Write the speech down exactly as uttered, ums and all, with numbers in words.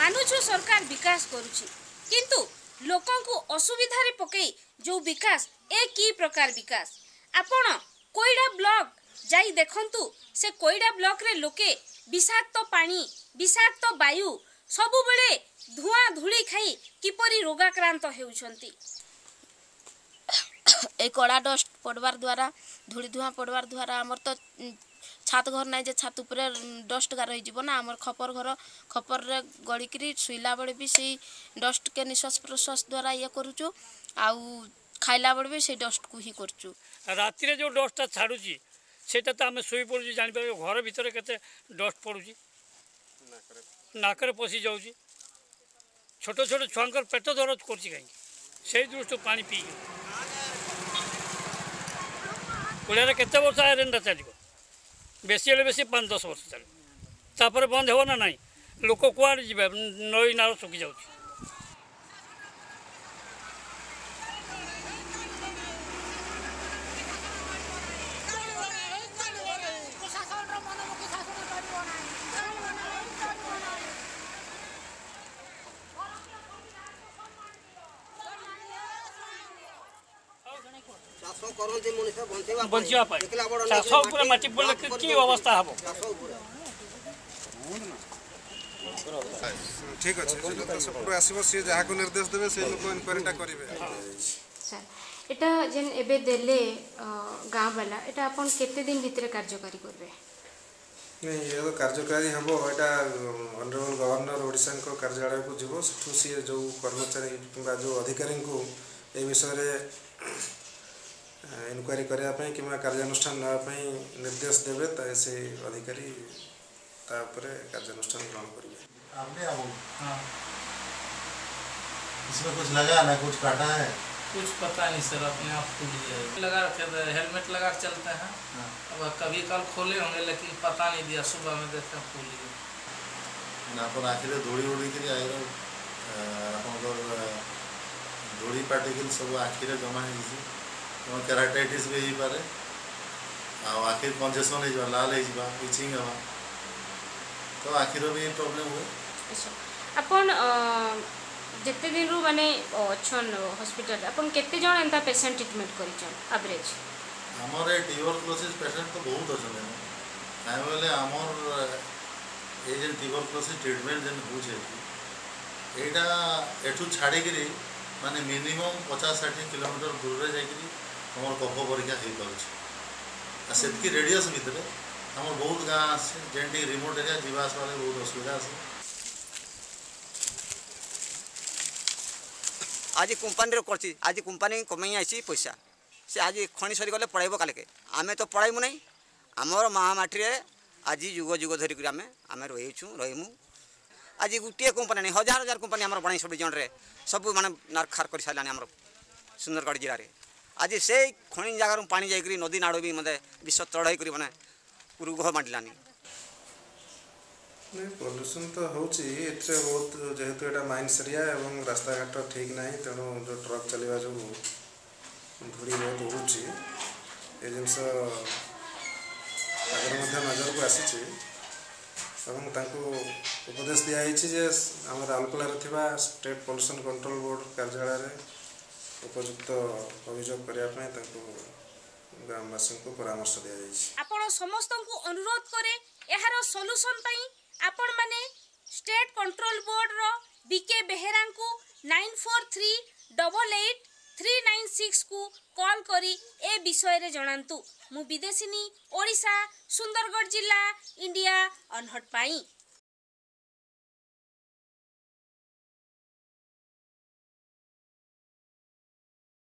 मानुछु सरकार विकास करुछि किंतु लोकंकु असुविधारे पकई जो विकास ए की प्रकार विकास आपण कोइडा ब्लॉक जाई देखंतु से कोइडा ब्लॉक रे लोके विषाक्त पानी विषाक्त वायु सबु बेले धुआं धूली खाई किपरि रोगाक्रांत हेउछंती। ए कड़ा डस्ट पड़वार द्वारा धूली धुआं पड़वार द्वारा आमर तो छात घर ना जे छात उपरे डस्ट गार हो ना आमर खपर घर खपर रे गड़िकी शुला बेले भी से डस्ट के निश्वास प्रश्वास द्वारा ये करुचु आउ खाइला बेले भी से डस्ट को ही करचु। राति रे जो डस्टा छाड़ुची सेटा तो आम शोई पड़ुची जानि पार घर भितर केते डस्ट पड़ुची नाकरे पशि जाउची छोट छोट छुआंकर पेट दरज करची कहीं से दृष्टि पानी पी कुड़िया केते वर्ष आयरनटा चलो बेसी हेल्ले बेसी पाँच दस वर्ष चलो तापर बंद हो ना नाई लोक कुआड़े जी नई नाल सुखी जाऊँ। बंचा चाष माटी पड़े कि अवस्था हम ठीक अच्छे आसो सी जहाँ को निर्देश देवे से लोक इनक्वारीटा करेंगे। सर एटा जेन एबे देले गाँव वाला एटा अपन केते दिन भितर कार्यकारी करबे? नहीं ये तो कार्यकारी हम एटा ऑनरेबल गवर्नर ओडिशा को कार्यालय को जीवो सेठू सी जो कर्मचारी किंबा जो अधिकारी को ए विषय इनक्वारी करने कि कार्यानुष्ठान नापी निर्देश देवे से अधिकारी कार्यानुष्ठान ग्रहण करेंगे। आपने अब हाँ इसमें कुछ लगा ना कुछ काटा है कुछ पता नहीं सर अपने आप खुल गया लगा रखे थे हेलमेट लगा चलते हैं हाँ। अब कभी कल खोले होंगे लेकिन पता नहीं दिया सुबह में देखते हैं खुल गया अपन आखिर धूड़ी उड़ी कर आए धूड़ी पार्टिकल सब आखिर जमा हो केराटाइटिस भी हो पारे आखिर कंजेशन हो लाल हो पिचिंग हवा तो आखिर भी प्रॉब्लम हुए। अपन जिते दिन रु माने अच्छन हॉस्पिटल अपन केते जण एंता पेशेंट ट्रीटमेंट करिचन एवरेज हमर ट्यूबरक्लोसिस पेशेंट तो बहुत अच्छे काहे बोले हमर ए जे ट्यूबरक्लोसिस ट्रीटमेंट जेन हो छे एटा एठू छाड़ी करी माने मिनिमम पचास साठ किलोमीटर दूर रे जाई करी हमर कफ परीक्षा हो पारे से रेडियस भितर आम बहुत गाँव आसे जेनटी रिमोट एरिया जीवास वाले बहुत असुविधा आसे। आज कंपानी कर आज कंपानी कमाई आई पैसा से आज खଣି सरी गले पढ़ाइब काल के आम तो पढ़ाइबू ना आमर महामाटी आज जुग जुग धरिक आम आम रहीचु रहीमु आज गोटे कंपानी नहीं हजार हजार कंपानी आम बना सब डिजन सब माने नारखार कर सारे आम सुंदरगढ़ जिले में आज से खଣି जगार पानी जाकरी नदी नाड़ भी मतलब विष चढ़ाई कर मैंने पूर्व मांडलानी पॉल्यूशन तो होची बहुत जेहेतु एटा माइंस एरिया एवं रास्ता घाट ठीक ना तेणु जो ट्रक चलवा जो धूड़ी बहुत उड़ूची ये जिनस नजर को आसी उपदेश दिखाई आम Rourkela state pollution control board कार्यालय उपयुक्त अभियोग करने ग्रामवासी को परामर्श दिया आपण समस्त को अनुरोध करे एहार सॉल्यूशन पई आपण माने स्टेट कंट्रोल बोर्ड रो बीके बेहेरा को nine four three double eight three nine six को कॉल करी ए विषय रे जणांतु। मु विदेशिनी ओडिशा सुंदरगढ़ जिला इंडिया अनहट पाई।